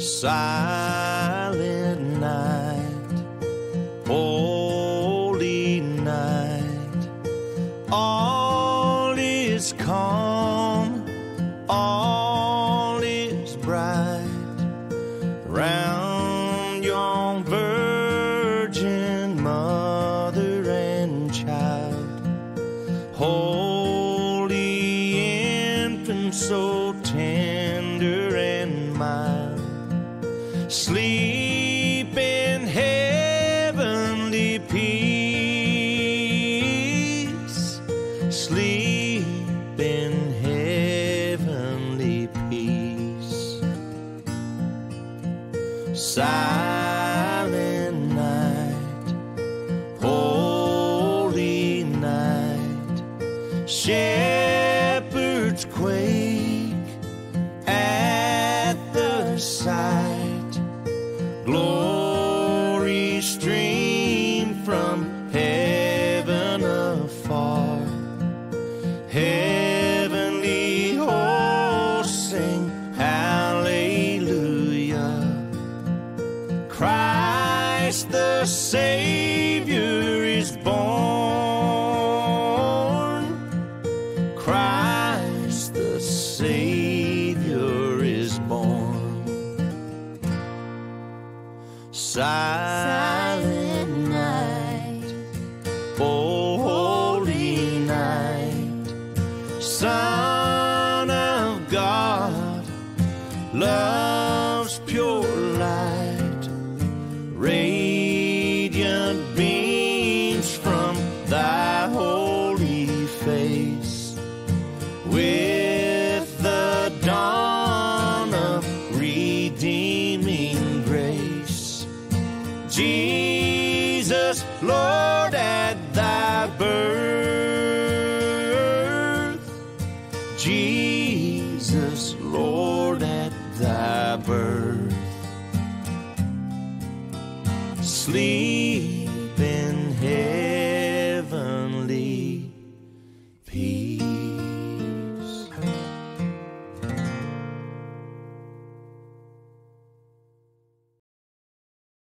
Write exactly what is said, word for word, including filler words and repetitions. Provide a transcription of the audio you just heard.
Silent night, holy night, all is calm, all is bright, round yon virgin mother and child, holy infant, so tender and mild, sleep in heavenly peace, sleep in heavenly peace. Silent night, holy night, shepherds quake at the sight, glory stream from heaven afar, heavenly hosts sing hallelujah. Christ the Savior is born, Christ the Savior is born. Silent night, oh holy night, Son of God, love's pure light, radiant beams from thy holy face, with the dawn of redeeming grace. Jesus, Lord, at thy birth, Jesus, Lord, at thy birth, sleep